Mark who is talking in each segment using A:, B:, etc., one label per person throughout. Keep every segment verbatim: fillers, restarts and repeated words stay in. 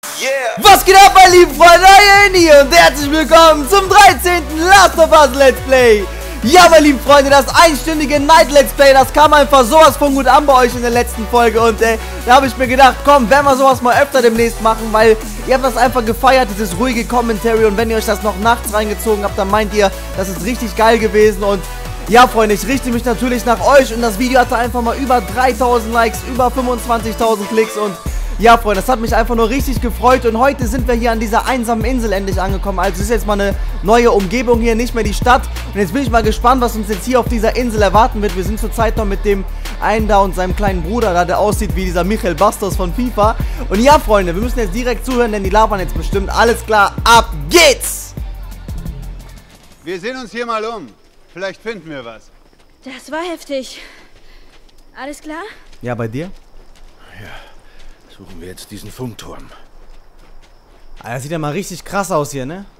A: Yeah.
B: Was geht ab, meine lieben Freunde? Hier und herzlich willkommen zum dreizehnten Last of Us Let's Play. Ja, meine lieben Freunde, das einstündige Night Let's Play, das kam einfach sowas von gut an bei euch in der letzten Folge. Und äh, da habe ich mir gedacht, komm, werden wir sowas mal öfter demnächst machen, weil ihr habt das einfach gefeiert, dieses ruhige Commentary. Und wenn ihr euch das noch nachts reingezogen habt, dann meint ihr, das ist richtig geil gewesen. Und ja, Freunde, ich richte mich natürlich nach euch. Und das Video hatte einfach mal über dreitausend Likes, über fünfundzwanzigtausend Klicks. Und ja, Freunde, das hat mich einfach nur richtig gefreut. Und heute sind wir hier an dieser einsamen Insel endlich angekommen. Also es ist jetzt mal eine neue Umgebung hier, nicht mehr die Stadt. Und jetzt bin ich mal gespannt, was uns jetzt hier auf dieser Insel erwarten wird. Wir sind zurzeit noch mit dem einen da und seinem kleinen Bruder da, der aussieht wie dieser Michael Bastos von FIFA. Und ja, Freunde, wir müssen jetzt direkt zuhören, denn die labern jetzt bestimmt. Alles klar, ab geht's!
C: Wir sehen uns hier mal um. Vielleicht finden wir was.
D: Das war heftig. Alles klar?
B: Ja, bei dir?
A: Ja. Suchen wir jetzt diesen Funkturm.
B: Ah, das sieht ja mal richtig krass aus hier, ne?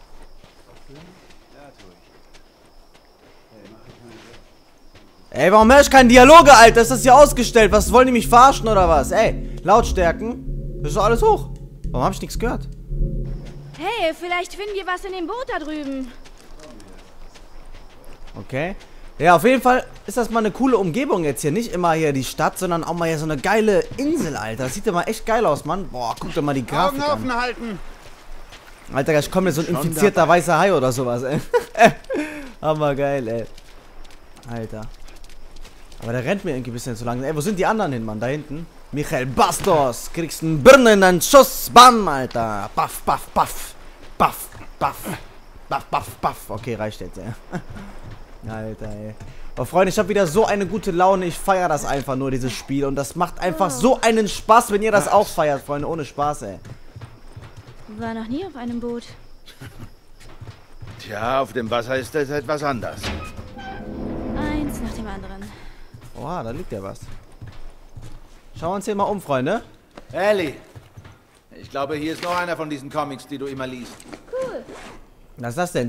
B: Ey, warum höre ich keinen Dialoge, Alter? Ist das hier ausgestellt? Was, wollen die mich verarschen oder was? Ey, Lautstärken. Das ist doch alles hoch. Warum habe ich nichts gehört?
D: Hey, vielleicht finden wir was in dem Boot da drüben.
B: Okay. Ja, auf jeden Fall ist das mal eine coole Umgebung jetzt hier. Nicht immer hier die Stadt, sondern auch mal hier so eine geile Insel, Alter. Das sieht ja mal echt geil aus, Mann. Boah, guck dir mal die Grafik
C: Augen offen
B: an.
C: halten.
B: Alter, ich komme mir so ein infizierter weißer Hai oder sowas, ey. Hammer geil, ey. Alter. Aber der rennt mir irgendwie ein bisschen zu lang. Ey, wo sind die anderen hin, Mann? Da hinten. Michael Bastos. Kriegst einen Birne in deinen Schuss. Bam, Alter. Baff, baff, baff. Baff, baff. Baff, baff, baff. Okay, reicht jetzt, ey. Alter, ey. Aber Freunde, ich habe wieder so eine gute Laune. Ich feiere das einfach nur, dieses Spiel. Und das macht einfach so einen Spaß, wenn ihr das auch feiert, Freunde. Ohne Spaß, ey.
D: War noch nie auf einem Boot.
A: Tja, auf dem Wasser ist das etwas anders.
D: Eins nach dem anderen.
B: Oha, da liegt ja was. Schauen wir uns hier mal um, Freunde.
E: Ellie, ich glaube, hier ist noch einer von diesen Comics, die du immer liest.
D: Cool.
B: Was ist das denn?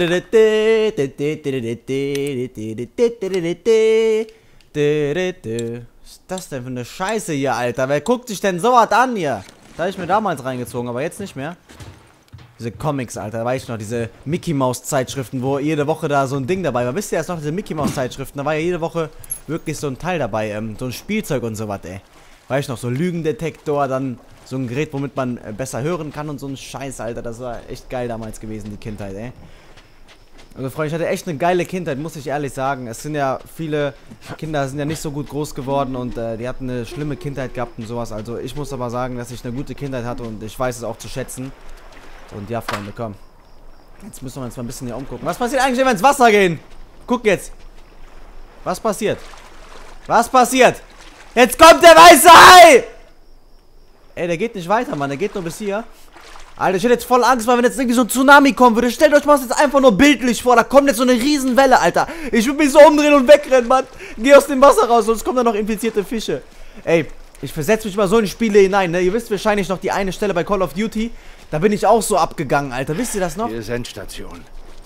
B: Was ist das denn für eine Scheiße hier, Alter? Wer guckt sich denn sowas an hier? Da habe ich mir damals reingezogen, aber jetzt nicht mehr. Diese Comics, Alter, da weiß ich noch, diese Mickey Mouse Zeitschriften, wo jede Woche da so ein Ding dabei war. Wisst ihr erst noch, diese Mickey Mouse Zeitschriften, da war ja jede Woche wirklich so ein Teil dabei, ähm, so ein Spielzeug und sowas, ey. Weiß ich noch, so Lügendetektor, dann so ein Gerät, womit man äh, besser hören kann und so ein Scheiß, Alter. Das war echt geil damals gewesen, die Kindheit, ey. Also, Freunde, ich hatte echt eine geile Kindheit, muss ich ehrlich sagen. Es sind ja viele Kinder, sind ja nicht so gut groß geworden und äh, die hatten eine schlimme Kindheit gehabt und sowas. Also, ich muss aber sagen, dass ich eine gute Kindheit hatte und ich weiß es auch zu schätzen. Und ja, Freunde, komm. Jetzt müssen wir uns mal ein bisschen hier umgucken. Was passiert eigentlich, wenn wir ins Wasser gehen? Guck jetzt. Was passiert? Was passiert? Jetzt kommt der weiße Hai! Ey, der geht nicht weiter, Mann. Der geht nur bis hier. Alter, ich hätte jetzt voll Angst, weil wenn jetzt irgendwie so ein Tsunami kommen würde. Stellt euch mal das jetzt einfach nur bildlich vor. Da kommt jetzt so eine Riesenwelle, Alter. Ich würde mich so umdrehen und wegrennen, Mann. Geh aus dem Wasser raus, sonst kommen da noch infizierte Fische. Ey, ich versetze mich mal so in Spiele hinein, ne? Ihr wisst wahrscheinlich noch die eine Stelle bei Call of Duty. Da bin ich auch so abgegangen, Alter. Wisst ihr das noch?
A: Hier ist Endstation.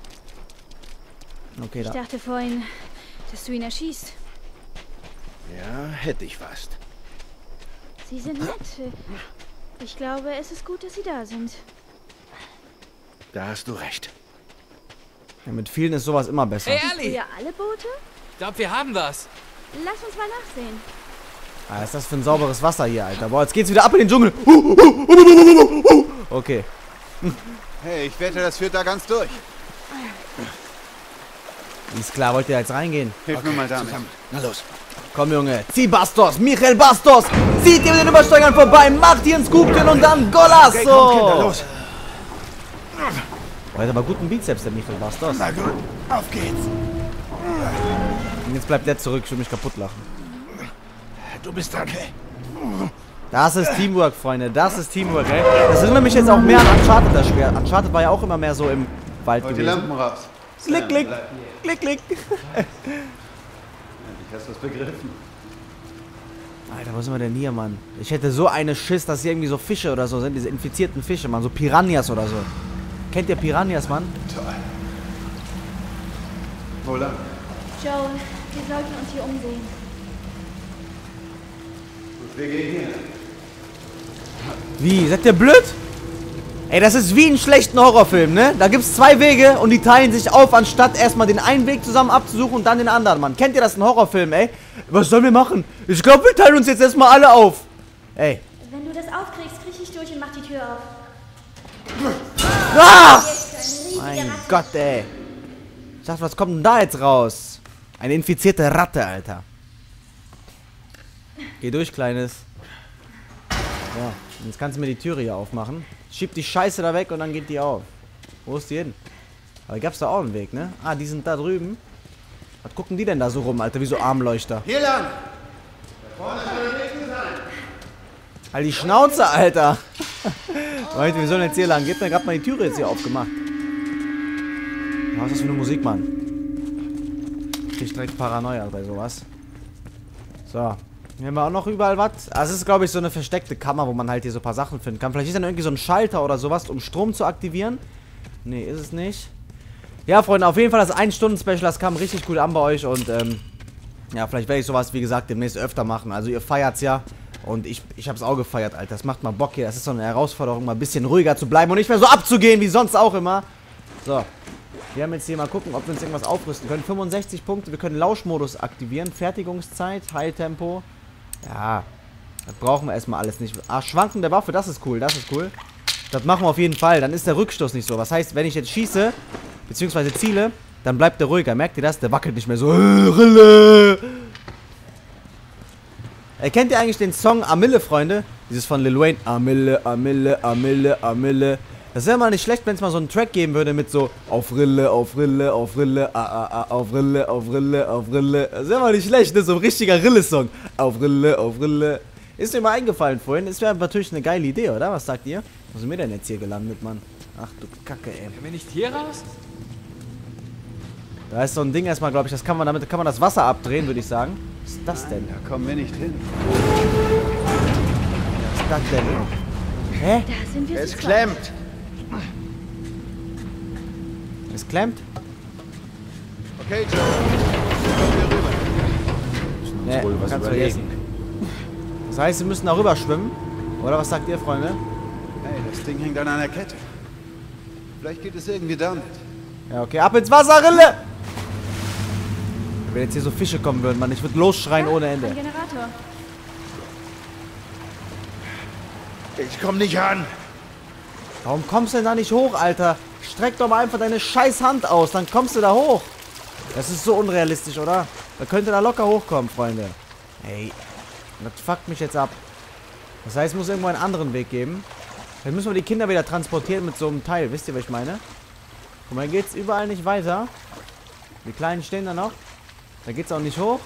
B: Okay,
D: Ich
B: da.
D: dachte vorhin, dass du ihn erschießt.
A: Ja, hätte ich fast.
D: Sie sind nett. Ich glaube, es ist gut, dass sie da sind.
A: Da hast du recht.
B: Ja, mit vielen ist sowas immer besser.
F: Hey, Ellie!
D: Früher alle Boote?
F: Ich glaube, wir haben was.
D: Lass uns mal nachsehen.
B: Ah, was ist das für ein sauberes Wasser hier, Alter? Boah, jetzt geht's wieder ab in den Dschungel. Okay.
C: Hey, ich wette, das führt da ganz durch.
B: Ist klar, wollt ihr jetzt reingehen?
C: Hilf mir mal damit.
A: Zusammen. Na los.
B: Komm, Junge. Zieh Bastos. Michael Bastos. Zieht ihr mit den Übersteigern vorbei. Macht ihr einen Scoop-Kill und dann Golasso.
A: Okay, komm, Kinder, los.
B: Boah, hat aber guten Bizeps, der Michael Bastos.
A: Na gut, auf geht's.
B: Und jetzt bleibt der zurück. Ich will mich kaputt lachen.
A: Du bist dran. Okay.
B: Das ist Teamwork, Freunde. Das ist Teamwork, ey. Das erinnert mich jetzt auch mehr an Uncharted, das Schwert. Uncharted war ja auch immer mehr so im Wald
C: Und die
B: gewesen.
C: Lampen raus.
B: Klick, klick. Klick, klick.
C: Endlich hast du es begriffen.
B: Alter, wo sind wir denn hier, Mann? Ich hätte so eine Schiss, dass hier irgendwie so Fische oder so sind. Diese infizierten Fische, Mann. So Piranhas oder so. Kennt ihr Piranhas, Mann?
C: Toll. Wo lang?
D: Joel, wir sollten uns hier umsehen.
C: Wir gehen hier.
B: Wie? Seid ihr blöd? Ey, das ist wie ein schlechten Horrorfilm, ne? Da gibt's zwei Wege und die teilen sich auf, anstatt erstmal den einen Weg zusammen abzusuchen und dann den anderen, Mann. Kennt ihr das in Horrorfilmen, ey? Was sollen wir machen? Ich glaube, wir teilen uns jetzt erstmal alle auf. Ey.
D: Wenn du das aufkriegst, kriech ich durch und mach die Tür auf.
B: Ah!
D: Jetzt eine riesige
B: Mein
D: Ratte.
B: Gott, ey. Ich dachte, was kommt denn da jetzt raus? Eine infizierte Ratte, Alter. Geh durch, Kleines. Ja, jetzt kannst du mir die Türe hier aufmachen. Schieb die Scheiße da weg und dann geht die auf. Wo ist die hin? Aber hier gab's da auch einen Weg, ne? Ah, die sind da drüben. Was gucken die denn da so rum, Alter? Wie so Armleuchter.
C: Hier lang!
B: Halt die Schnauze, Alter! Leute, wir sollen jetzt hier lang. Gebt mir gerade mal die Türe jetzt hier aufgemacht. Was ist das für eine Musik, Mann? Ich krieg direkt Paranoia bei sowas. So. Hier haben wir auch noch überall was. Also es ist, glaube ich, so eine versteckte Kammer, wo man halt hier so ein paar Sachen finden kann. Vielleicht ist dann irgendwie so ein Schalter oder sowas, um Strom zu aktivieren. Nee, ist es nicht. Ja, Freunde, auf jeden Fall das ein-Stunden-Special, das kam richtig gut an bei euch. Und, ähm, ja, vielleicht werde ich sowas, wie gesagt, demnächst öfter machen. Also ihr feiert's ja. Und ich, ich habe es auch gefeiert, Alter. Das macht mal Bock hier. Das ist so eine Herausforderung, mal ein bisschen ruhiger zu bleiben und nicht mehr so abzugehen, wie sonst auch immer. So. Wir haben jetzt hier mal gucken, ob wir uns irgendwas aufrüsten können. fünfundsechzig Punkte. Wir können Lauschmodus aktivieren. Fertigungszeit, Heiltempo. Ja, das brauchen wir erstmal alles nicht. Ah, Schwanken der Waffe, das ist cool, das ist cool. Das machen wir auf jeden Fall, dann ist der Rückstoß nicht so. Was heißt, wenn ich jetzt schieße, beziehungsweise ziele, dann bleibt der ruhiger. Merkt ihr das? Der wackelt nicht mehr so. Rille. Erkennt ihr eigentlich den Song Amille, Freunde? Dieses von Lil Wayne. Amille, Amille, Amille, Amille. Das wäre mal nicht schlecht, wenn es mal so einen Track geben würde mit so auf Rille, auf Rille, auf Rille, ah, ah, ah, auf Rille, auf Rille, auf Rille. Das wäre mal nicht schlecht, ne? So ein richtiger Rille-Song. Auf Rille, auf Rille. Ist mir mal eingefallen vorhin. Das wäre natürlich eine geile Idee, oder? Was sagt ihr? Wo sind wir denn jetzt hier gelandet, Mann? Ach du Kacke, ey.
F: Können wir nicht hier raus?
B: Da ist so ein Ding erstmal, glaube ich, das kann man damit, kann man das Wasser abdrehen, würde ich sagen. Was ist das denn?
C: Da kommen wir nicht hin.
B: Was ist das denn? Hä?
D: Da sind wir
E: Es
D: zu zweit.
E: klemmt.
B: Es klemmt?
C: Okay, Joe. Kommen wir rüber.
B: Nee,
E: wohl was
B: kannst
E: überlegen.
B: vergessen. Das heißt, wir müssen da rüber schwimmen. Oder was sagt ihr, Freunde?
C: Hey, das Ding hängt an einer Kette. Vielleicht geht es irgendwie damit.
B: Ja, okay, ab ins Wasser, Rille! Wenn jetzt hier so Fische kommen würden, Mann, ich würde losschreien ohne Ende.
D: Ein Generator.
E: Ich komm nicht ran.
B: Warum kommst du denn da nicht hoch, Alter? Streck doch mal einfach deine scheiß Hand aus, dann kommst du da hoch. Das ist so unrealistisch, oder? Da könnte da locker hochkommen, Freunde. Ey, das fuckt mich jetzt ab. Das heißt, es muss irgendwo einen anderen Weg geben. Dann müssen wir die Kinder wieder transportieren mit so einem Teil. Wisst ihr, was ich meine? Guck mal, hier geht's überall nicht weiter. Die Kleinen stehen da noch. Da geht's auch nicht hoch.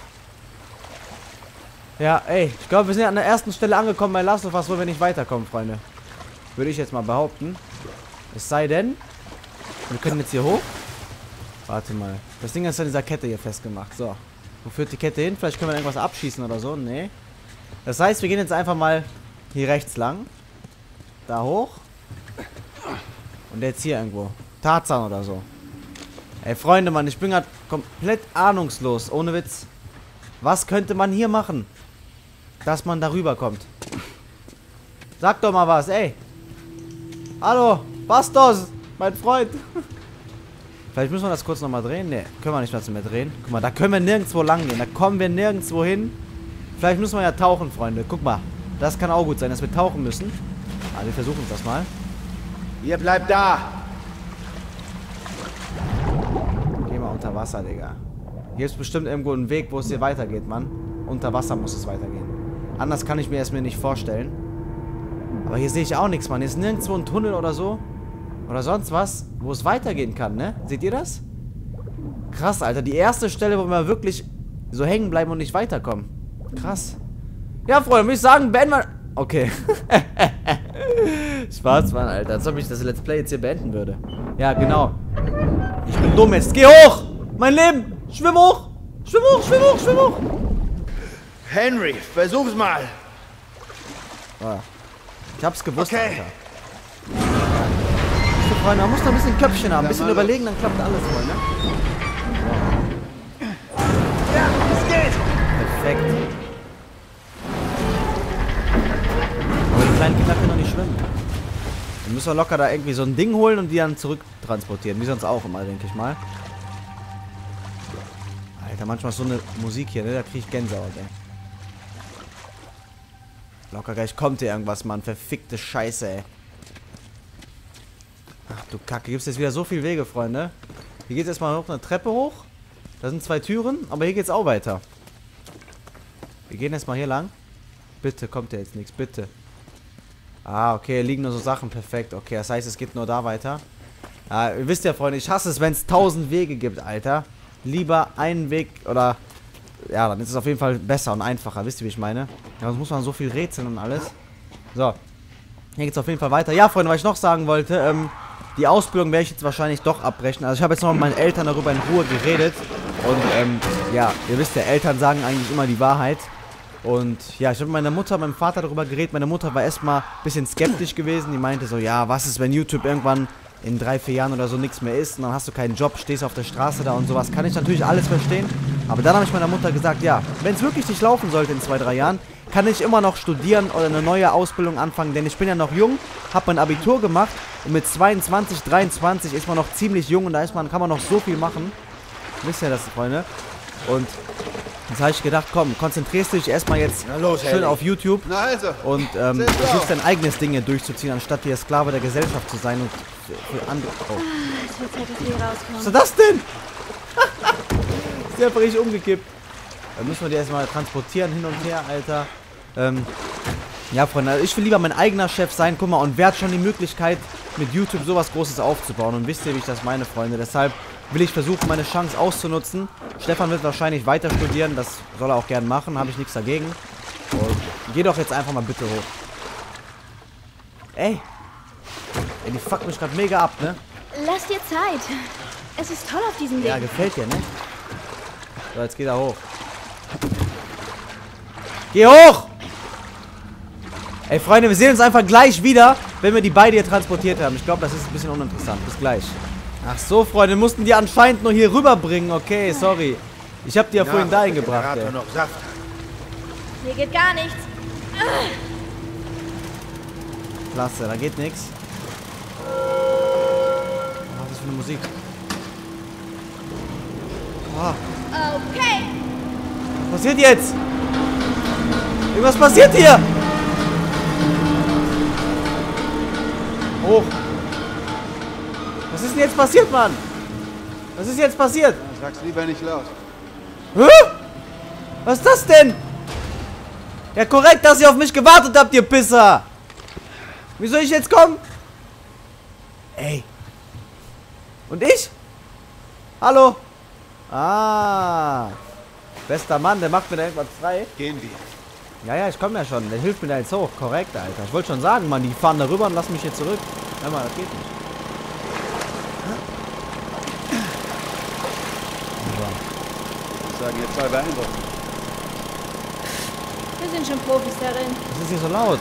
B: Ja, ey, ich glaube, wir sind an der ersten Stelle angekommen bei Last of Us, wo wir nicht weiterkommen, Freunde. Würde ich jetzt mal behaupten. Es sei denn, wir können jetzt hier hoch. Warte mal. Das Ding ist an dieser Kette hier festgemacht. So. Wo führt die Kette hin? Vielleicht können wir irgendwas abschießen oder so. Nee. Das heißt, wir gehen jetzt einfach mal hier rechts lang. Da hoch. Und jetzt hier irgendwo. Tarzan oder so. Ey, Freunde, Mann, ich bin gerade komplett ahnungslos. Ohne Witz. Was könnte man hier machen? Dass man darüber kommt. Sag doch mal was, ey. Hallo, Bastos, mein Freund. Vielleicht müssen wir das kurz nochmal drehen. Ne, können wir nicht mehr drehen. Guck mal, da können wir nirgendwo lang gehen. Da kommen wir nirgendwo hin. Vielleicht müssen wir ja tauchen, Freunde. Guck mal, das kann auch gut sein, dass wir tauchen müssen. Aber wir versuchen das mal.
E: Ihr bleibt da.
B: Geh mal unter Wasser, Digga. Hier ist bestimmt irgendwo ein Weg, wo es hier weitergeht, Mann. Unter Wasser muss es weitergehen. Anders kann ich mir es mir nicht vorstellen. Aber hier sehe ich auch nichts, Mann. Hier ist nirgendwo ein Tunnel oder so. Oder sonst was, wo es weitergehen kann, ne? Seht ihr das? Krass, Alter. Die erste Stelle, wo wir wirklich so hängen bleiben und nicht weiterkommen. Krass. Ja, Freunde, muss ich sagen, beenden wir... Okay. Spaß, Mann, Alter. Als ob ich das Let's Play jetzt hier beenden würde. Ja, genau. Ich bin dumm jetzt. Geh hoch! Mein Leben! Schwimm hoch! Schwimm hoch, schwimm hoch, schwimm hoch!
E: Henry, versuch's mal.
B: Ah. Ich hab's gewusst,
E: Okay.
B: Alter. So, Freunde, man muss da ein bisschen Köpfchen haben, ein bisschen überlegen, dann klappt alles, Freunde.
E: Ja, es geht.
B: Perfekt. Aber die kleinen Kinder können doch nicht schwimmen. Dann müssen wir locker da irgendwie so ein Ding holen und die dann zurück transportieren. Wie sonst auch immer, denke ich mal. Alter, manchmal ist so eine Musik hier, ne? Da kriege ich Gänsehaut, ey. Locker gleich kommt hier irgendwas, Mann. Verfickte Scheiße, ey. Ach du Kacke, gibt es jetzt wieder so viele Wege, Freunde. Hier geht es erstmal noch eine Treppe hoch. Da sind zwei Türen, aber hier geht es auch weiter. Wir gehen erstmal hier lang. Bitte, kommt ja jetzt nichts, bitte. Ah, okay, hier liegen nur so Sachen, perfekt. Okay, das heißt, es geht nur da weiter. Ah, ihr wisst ja, Freunde, ich hasse es, wenn es tausend Wege gibt, Alter. Lieber einen Weg, oder... Ja, dann ist es auf jeden Fall besser und einfacher, wisst ihr, wie ich meine? Ja, sonst muss man so viel rätseln und alles. So. Hier geht es auf jeden Fall weiter. Ja, Freunde, was ich noch sagen wollte, ähm... die Ausbildung werde ich jetzt wahrscheinlich doch abbrechen. Also ich habe jetzt noch mit meinen Eltern darüber in Ruhe geredet. Und ähm, ja, ihr wisst ja, Eltern sagen eigentlich immer die Wahrheit. Und ja, ich habe mit meiner Mutter, meinem Vater darüber geredet. Meine Mutter war erstmal ein bisschen skeptisch gewesen. Die meinte so, ja, was ist, wenn YouTube irgendwann in drei, vier Jahren oder so nichts mehr ist. Und dann hast du keinen Job, stehst auf der Straße da und sowas. Kann ich natürlich alles verstehen. Aber dann habe ich meiner Mutter gesagt, ja, wenn es wirklich nicht laufen sollte in zwei, drei Jahren, kann ich immer noch studieren oder eine neue Ausbildung anfangen, denn ich bin ja noch jung, habe mein Abitur gemacht und mit zweiundzwanzig, dreiundzwanzig ist man noch ziemlich jung und da ist man, kann man noch so viel machen. Wisst ihr das, Freunde? Und jetzt habe ich gedacht, komm, konzentrierst du dich erstmal jetzt
E: los,
B: schön
E: Ellie.
B: auf YouTube
C: Na also.
B: und ähm,
C: Setz auf.
B: versuchst dein eigenes Ding hier durchzuziehen, anstatt hier Sklave der Gesellschaft zu sein und für, für andere... Oh.
D: Es wird Zeit, dass wir hier
B: Was
D: rauskommen.
B: ist das denn? Ist ja einfach richtig umgekippt. Dann müssen wir die erstmal transportieren, hin und her, Alter. Ähm, ja, Freunde, also ich will lieber mein eigener Chef sein, guck mal, und wer hat schon die Möglichkeit, mit YouTube sowas Großes aufzubauen. Und wisst ihr, wie ich das meine, Freunde? Deshalb will ich versuchen, meine Chance auszunutzen. Stefan wird wahrscheinlich weiter studieren, das soll er auch gern machen, habe ich nichts dagegen. Und geh doch jetzt einfach mal bitte hoch. Ey. Ey, die fuckt mich gerade mega ab, ne?
D: Lass dir Zeit. Es ist toll auf diesem Weg.
B: Ja, gefällt dir, ne? So, jetzt geht er hoch. Geh hoch! Ey, Freunde, wir sehen uns einfach gleich wieder, wenn wir die beide hier transportiert haben. Ich glaube, das ist ein bisschen uninteressant. Bis gleich. Ach so, Freunde, mussten die anscheinend nur hier rüberbringen. Okay, sorry. Ich habe die ja, ja vorhin dahin gebracht, ey.
E: Noch Saft.
D: Hier geht gar nichts.
B: Klasse, da geht nichts. Was ist das für eine Musik? Oh,
D: Okay.
B: was passiert jetzt? Irgendwas passiert hier! Hoch! Was ist denn jetzt passiert, Mann? Was ist jetzt passiert?
C: Sag's lieber nicht laut.
B: Hä? Was ist das denn? Ja, korrekt, dass ihr auf mich gewartet habt, ihr Pisser! Wie soll ich jetzt kommen? Ey. Und ich? Hallo? Ah. Bester Mann, der macht mir da irgendwas frei.
C: Gehen wir.
B: Ja, ja, ich komme ja schon. Der hilft mir da jetzt hoch. Korrekt, Alter. Ich wollte schon sagen, Mann, die fahren da rüber und lassen mich hier zurück. Hör mal, das geht nicht.
C: Ich sage jetzt zwei beeindruckt.
D: Wir sind schon Profis darin.
B: Was ist hier so laut?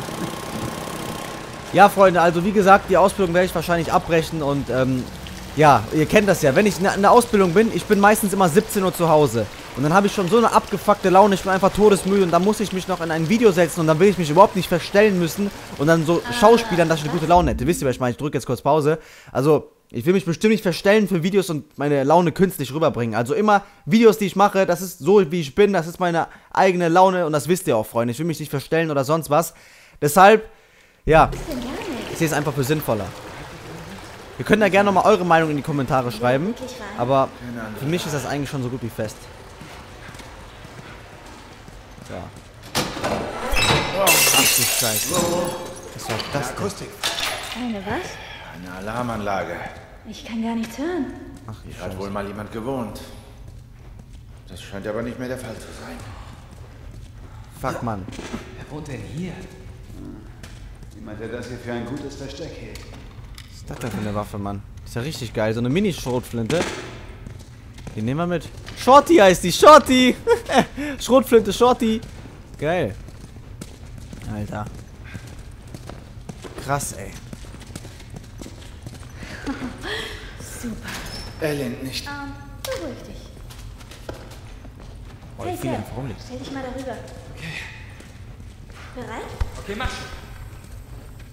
B: Ja, Freunde, also wie gesagt, die Ausbildung werde ich wahrscheinlich abbrechen und ähm, ja, ihr kennt das ja. Wenn ich in der Ausbildung bin, ich bin meistens immer siebzehn Uhr zu Hause. Und dann habe ich schon so eine abgefuckte Laune, ich bin einfach todesmüde und dann muss ich mich noch in ein Video setzen und dann will ich mich überhaupt nicht verstellen müssen und dann so ah, schauspielern, dass ich eine gute Laune hätte. Wisst ihr, was ich meine? Ich drücke jetzt kurz Pause. Also, ich will mich bestimmt nicht verstellen für Videos und meine Laune künstlich rüberbringen. Also immer Videos, die ich mache, das ist so, wie ich bin, das ist meine eigene Laune und das wisst ihr auch, Freunde. Ich will mich nicht verstellen oder sonst was. Deshalb, ja, ich sehe es einfach für sinnvoller. Ihr könnt da gerne nochmal eure Meinung in die Kommentare schreiben, aber für mich ist das eigentlich schon so gut wie fest. So. Ach du Scheiße. Was war das denn?
E: Akustik.
D: Eine was?
E: Eine Alarmanlage.
D: Ich kann gar nichts hören.
B: Ach, ich
E: Hat wohl mal jemand gewohnt. Das scheint aber nicht mehr der Fall zu sein.
B: Fuck, Mann.
F: Wer wohnt denn hier?
C: Jemand, der das hier für ein gutes Versteck hält.
B: Was ist das denn für eine Waffe, Mann? Ist ja richtig geil. So eine Mini-Schrotflinte. Die nehmen wir mit. Shorty heißt die. Shorty. Schrotflinte, Shorty. Geil. Alter. Krass, ey.
D: Super.
E: Ellen, nicht.
D: Ähm, beruhig dich.
B: Oh,
D: Hey,
B: wie viel
D: Sir,
B: denn Raum liegt?
D: stell dich mal darüber.
F: Okay.
D: Bereit?
F: Okay, mach.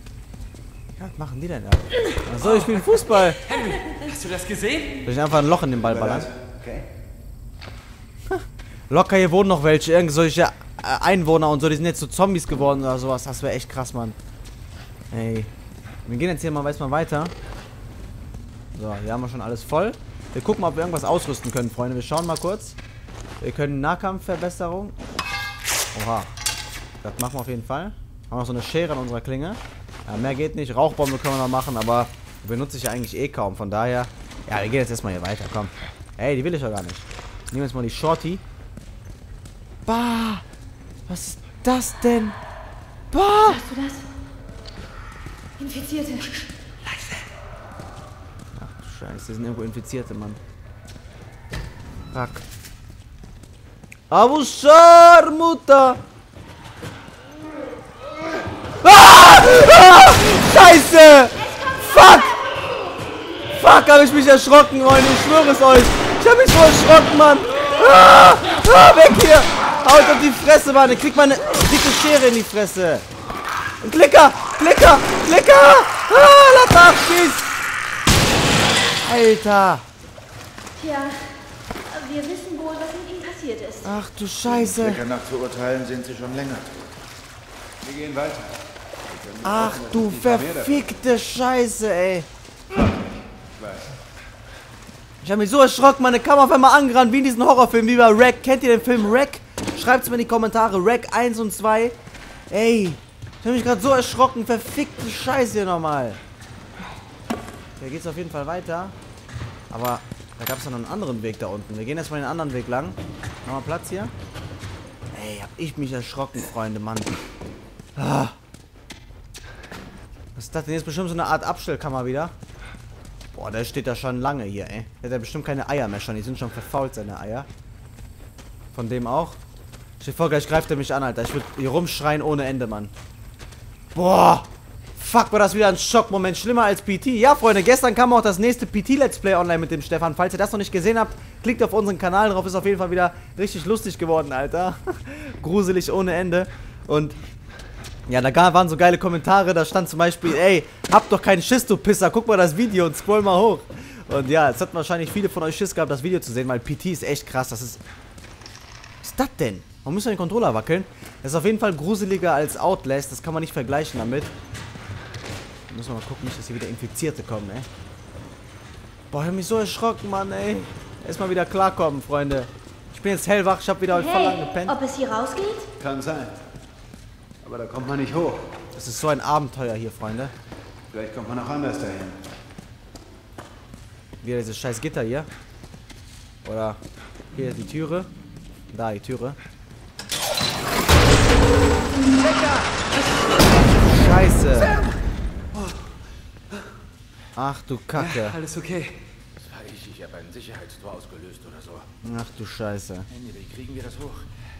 B: Was machen die denn da? Achso, ich spiele Fußball.
F: Henry, hast du das gesehen?
B: Soll ich einfach ein Loch in den Ball ballern?
E: Okay.
B: Locker, hier wohnen noch welche. Irgend solche äh, Einwohner und so. Die sind jetzt so Zombies geworden oder sowas. Das wäre echt krass, Mann. Ey. Wir gehen jetzt hier mal, weiß mal weiter. So, hier haben wir schon alles voll. Wir gucken mal, ob wir irgendwas ausrüsten können, Freunde. Wir schauen mal kurz. Wir können Nahkampfverbesserung. Oha. Das machen wir auf jeden Fall. Haben noch so eine Schere an unserer Klinge. Ja, mehr geht nicht. Rauchbombe können wir noch machen, aber benutze ich ja eigentlich eh kaum. Von daher. Ja, wir gehen jetzt erstmal hier weiter. Komm. Ey, die will ich doch gar nicht. Nehmen wir jetzt mal die Shorty. Bah! Was ist das denn? Bah!
D: Hörst du das? Infizierte.
B: Ach, Scheiße, hier sind irgendwo Infizierte, Mann. Fuck. Abu Shar, Mutter! Ah! Ah! Scheiße! Fuck! Fuck, hab ich mich erschrocken, Freunde. Ich schwöre es euch. Ich hab mich so erschrocken, Mann. Ah! Ah, weg hier! Haut auf die Fresse, Mann. Ich krieg mal eine dicke Schere in die Fresse. Ein Klicker! Klicker! Klicker! Ah, lass nach, schieß! Alter!
D: Tja, wir wissen wohl, was mit ihm passiert ist.
B: Ach du Scheiße!
E: Lecker nach zu urteilen sind sie schon länger.
C: Wir gehen weiter.
B: Ach du verfickte Scheiße, ey! Ich habe mich so erschrocken, meine Kamera auf einmal angerannt, wie in diesen Horrorfilmen, wie bei Wreck. Kennt ihr den Film Wreck? Schreibt's mir in die Kommentare. Wreck eins und zwei. Ey, ich habe mich gerade so erschrocken. Verfickte Scheiße hier nochmal. Hier geht's auf jeden Fall weiter. Aber da gab es noch einen anderen Weg da unten. Wir gehen jetzt mal den anderen Weg lang. Nochmal Platz hier. Ey, hab ich mich erschrocken, Freunde, Mann. Ah. Was ist das denn? Jetzt bestimmt so eine Art Abstellkammer wieder. Boah, der steht da schon lange hier, ey. Der hat ja bestimmt keine Eier mehr schon. Die sind schon verfault, seine Eier. Von dem auch. Stell dir vor, gleich greift er mich an, Alter. Ich würde hier rumschreien ohne Ende, Mann. Boah. Fuck, war das wieder ein Schockmoment. Schlimmer als P T. Ja, Freunde, gestern kam auch das nächste P T-Let's Play online mit dem Stefan. Falls ihr das noch nicht gesehen habt, klickt auf unseren Kanal drauf. Ist auf jeden Fall wieder richtig lustig geworden, Alter. Gruselig ohne Ende. Und ja, da waren so geile Kommentare. Da stand zum Beispiel, ey, habt doch keinen Schiss, du Pisser. Guck mal das Video und scroll mal hoch. Und ja, es hat wahrscheinlich viele von euch Schiss gehabt, das Video zu sehen, weil P T ist echt krass. Das ist... Was ist das denn? Warum müssen wir den Controller wackeln? Das ist auf jeden Fall gruseliger als Outlast. Das kann man nicht vergleichen damit. Da müssen wir mal gucken, nicht, dass hier wieder Infizierte kommen, ey. Boah, ich hab mich so erschrocken, Mann, ey. Erstmal wieder klarkommen, Freunde. Ich bin jetzt hellwach. Ich hab wieder heute voll lang
D: Hey,
B: gepennt.
D: ob es hier rausgeht?
C: Kann sein. Aber da kommt man nicht hoch.
B: Das ist so ein Abenteuer hier, Freunde.
C: Vielleicht kommt man auch anders dahin.
B: Wieder dieses scheiß Gitter hier. Oder hier die Türe. Da, die Türe. Scheiße. Ach du Kacke.
F: Alles okay.
A: Das war ich. Ich habe ein Sicherheitstor ausgelöst oder so.
B: Ach du Scheiße.
A: Henry, wie kriegen wir das hoch?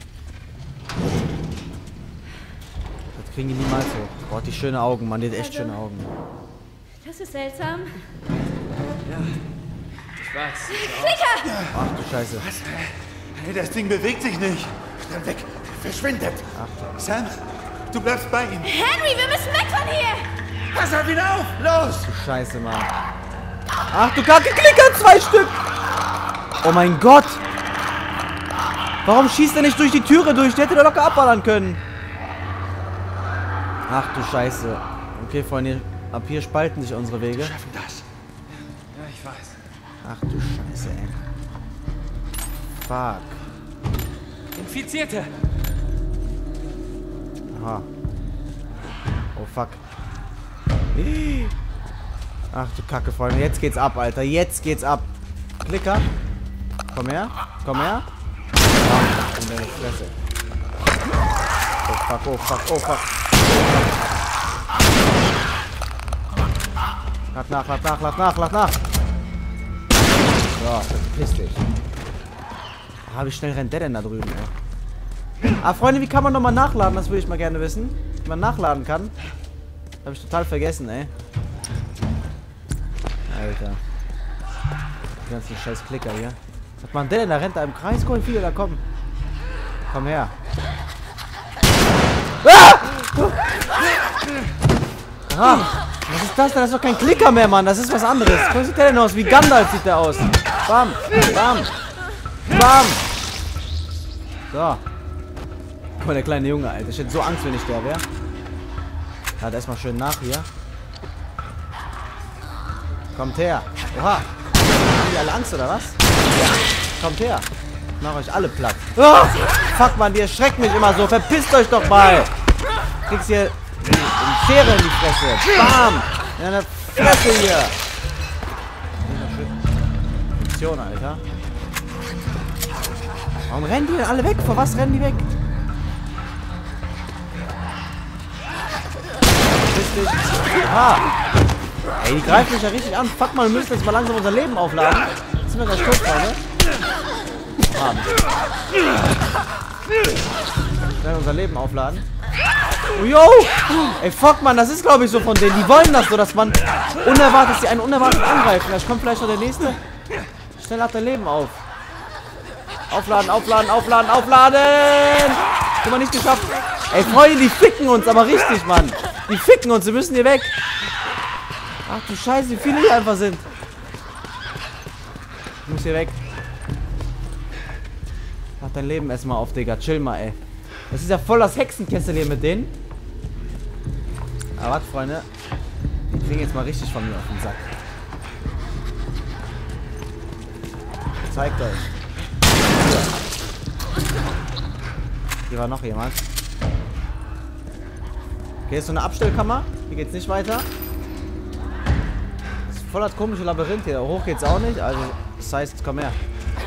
B: Das kriegen die niemals hoch. Boah, die schöne Augen, Mann. Die hat echt
D: Also-
B: schöne Augen.
D: Das ist seltsam.
F: Ja, ich weiß.
B: Ach du Scheiße.
C: Hey, das Ding bewegt sich nicht.
A: Dann weg. Verschwindet.
C: Sam, du bleibst bei ihm.
D: Henry, wir müssen weg von hier!
A: Pass auf ihn auf. Los.
B: Du Scheiße, Mann. Ach du Kacke, Klicker, zwei Stück. Oh mein Gott. Warum schießt er nicht durch die Türe durch? Der hätte da locker abballern können. Ach du Scheiße. Okay, Freunde, ab hier spalten sich unsere Wege.
A: Wir schaffen das.
F: Ja, ich weiß.
B: Ach du Scheiße, ey. Fuck.
F: Infizierte.
B: Aha. Oh fuck. Ach du Kacke, Freunde. Jetzt geht's ab, Alter. Jetzt geht's ab. Klicker. Komm her. Komm her. Ah, in deine Fresse. Oh fuck, oh fuck, oh fuck. Lad nach, lad nach, lad nach, lad nach. So, verpiss dich. Ah, wie schnell rennt der denn da drüben, ey? Ah, Freunde, wie kann man nochmal nachladen? Das würde ich mal gerne wissen. Wie man nachladen kann. Habe ich total vergessen, ey. Alter. Die ganzen scheiß Klicker hier. Was macht der denn? Da rennt da im Kreis. Guck mal, wie viele da kommen. Komm her. Ah! Ah! Was ist das denn? Das ist doch kein Klicker mehr, Mann. Das ist was anderes. Wie sieht der denn aus? Wie Gandalf sieht der aus. Bam. Bam. Bam. So. Guck mal, der kleine Junge, Alter. Ich hätte so Angst, wenn ich der wäre. Halt erstmal schön nach hier. Kommt her. Oha. Haben die alle Angst, oder was? Ja. Kommt her. Ich mach euch alle platt. Oh, fuck, Mann, die erschreckt mich immer so. Verpisst euch doch mal. Kriegst hier eine Schere in die Fresse. Bam. In eine Fresse hier. Munition, Alter. Warum rennen die denn alle weg? Vor was rennen die weg? Verpiss dich. Aha. Ey, die greifen mich ja richtig an. Fuck mal, wir müssen jetzt mal langsam unser Leben aufladen. Jetzt sind wir gleich tot, Freunde. Ah, schnell unser Leben aufladen. Oh, yo! Ey, fuck, man, das ist, glaube ich, so von denen. Die wollen das so, dass man unerwartet, dass die einen unerwartet angreifen. Vielleicht kommt vielleicht noch der nächste. Schnell hat dein Leben auf. Aufladen, aufladen, aufladen, aufladen! Guck mal, nicht geschafft. Ey, Freunde, die ficken uns, aber richtig, Mann. Die ficken uns, wir müssen hier weg. Ach du Scheiße, wie viele hier einfach sind. Ich muss hier weg. Mach dein Leben erstmal auf, Digga. Chill mal, ey. Das ist ja voll das Hexenkessel hier mit denen. Aber warte, Freunde. Die kriegen jetzt mal richtig von mir auf den Sack. Zeigt euch. Hier war noch jemand. Okay, ist so eine Abstellkammer. Hier geht's nicht weiter. Das ist voll das komische Labyrinth hier. Hoch geht's auch nicht. Also, das heißt, komm her.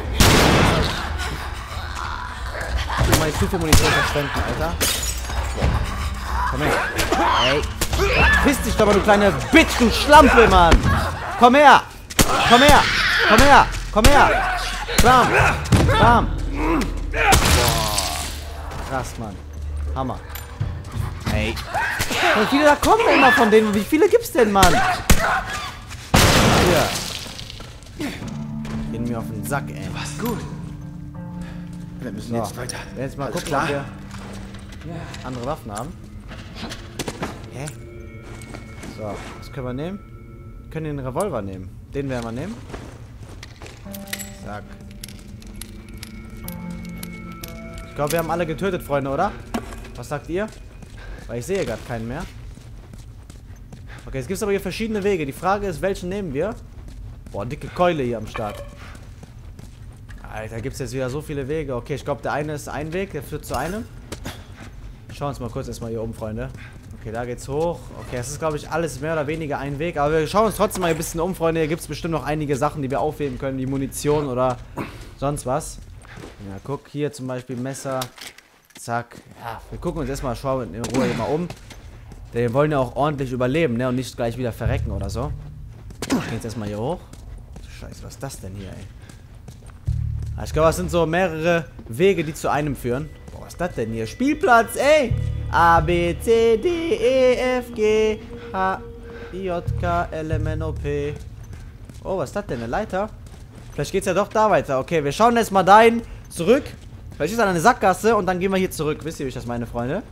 B: Ich mal die Stufe-Munition verschwenden, Alter. Komm her. Ey. Piss dich doch mal, du kleine Bitch, du Schlampe, Mann. Komm her. Komm her. Komm her. Komm her. Bam. Bam. Boah. Krass, Mann. Hammer. Ey. Wie viele da kommen denn immer von denen? Wie viele gibt's denn, Mann? Hier. Gehen mir auf den Sack, ey.
E: Was gut. Wir müssen
B: So.
E: jetzt weiter.
B: Wir jetzt mal
E: Alles
B: gucken,
E: klar?
B: ob wir andere Waffen haben. Hä? So, was können wir nehmen? Wir können den Revolver nehmen. Den werden wir nehmen. Zack. Ich glaube, wir haben alle getötet, Freunde, oder? Was sagt ihr? Weil ich sehe gerade keinen mehr. Okay, es gibt aber hier verschiedene Wege. Die Frage ist, welchen nehmen wir? Boah, dicke Keule hier am Start. Alter, gibt es jetzt wieder so viele Wege. Okay, ich glaube, der eine ist ein Weg, der führt zu einem. Schauen wir uns mal kurz erstmal hier oben, Freunde. Okay, da geht's hoch. Okay, das ist, glaube ich, alles mehr oder weniger ein Weg. Aber wir schauen uns trotzdem mal ein bisschen um, Freunde. Hier gibt es bestimmt noch einige Sachen, die wir aufheben können, wie Munition oder sonst was. Ja, guck, hier zum Beispiel Messer. Zack. Ja, wir gucken uns erstmal, schauen in Ruhe hier mal um. Denn wir wollen ja auch ordentlich überleben, ne? Und nicht gleich wieder verrecken oder so. Wir gehen jetzt erstmal hier hoch. Scheiße, was ist das denn hier, ey? Ich glaube, es sind so mehrere Wege, die zu einem führen. Boah, was ist das denn hier? Spielplatz, ey! A, B, C, D, E, F, G, H, I, J, K, L, M, N, O, P. Oh, was ist das denn? Eine Leiter? Vielleicht geht's ja doch da weiter. Okay, wir schauen jetzt mal dahin zurück. Vielleicht ist da eine Sackgasse und dann gehen wir hier zurück. Wisst ihr, wie ich das meine, Freunde?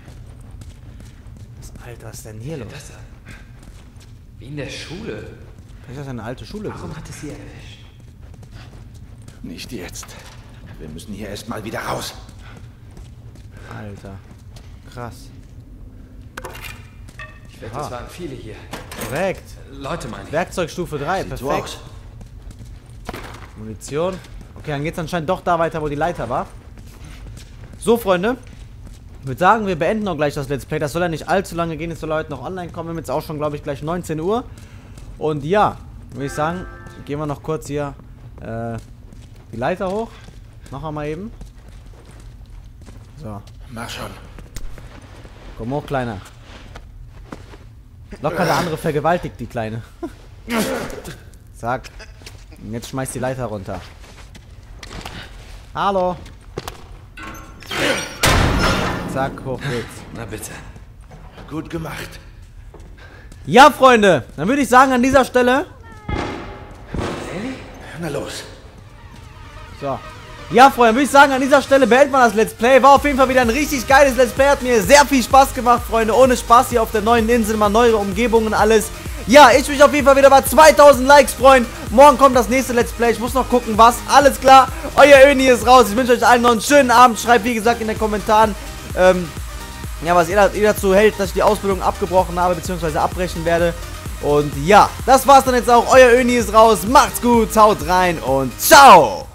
B: Was, Alter, was ist denn hier los?
F: Das da. Wie in der Schule.
B: Vielleicht ist das eine alte Schule.
F: Warum hat es sie erwischt?
E: Nicht jetzt. Wir müssen hier erstmal wieder raus.
B: Alter. Krass.
F: Ich wette,
B: Ah.
F: es waren viele hier.
B: Korrekt.
F: Leute, meine ich.
B: Werkzeugstufe drei.
E: Sieht so
B: Perfekt.
E: aus.
B: Munition. Okay, dann geht's anscheinend doch da weiter, wo die Leiter war. So, Freunde. Ich würde sagen, wir beenden auch gleich das Let's Play. Das soll ja nicht allzu lange gehen. Jetzt soll heute noch online kommen. Wir haben jetzt auch schon, glaube ich, gleich neunzehn Uhr. Und ja, würde ich sagen, gehen wir noch kurz hier äh, die Leiter hoch. Noch einmal eben. So.
E: Mach schon.
B: Komm hoch, Kleiner. Locker der andere vergewaltigt, die Kleine. Zack. Und jetzt schmeißt die Leiter runter. Hallo. Zack, hoch geht's.
F: Na bitte.
E: Gut gemacht.
B: Ja, Freunde. Dann würde ich sagen, an dieser Stelle.
E: Na los.
B: So. Ja, Freunde, würde ich sagen, an dieser Stelle beendet man das Let's Play. War auf jeden Fall wieder ein richtig geiles Let's Play. Hat mir sehr viel Spaß gemacht, Freunde. Ohne Spaß hier auf der neuen Insel, mal neue Umgebungen und alles. Ja, ich mich auf jeden Fall wieder bei zweitausend Likes freuen. Morgen kommt das nächste Let's Play. Ich muss noch gucken, was. Alles klar, euer Öni ist raus. Ich wünsche euch allen noch einen schönen Abend. Schreibt, wie gesagt, in den Kommentaren, ähm, ja, was ihr, ihr dazu hält, dass ich die Ausbildung abgebrochen habe, beziehungsweise abbrechen werde. Und ja, das war's dann jetzt auch. Euer Öni ist raus. Macht's gut, haut rein und ciao!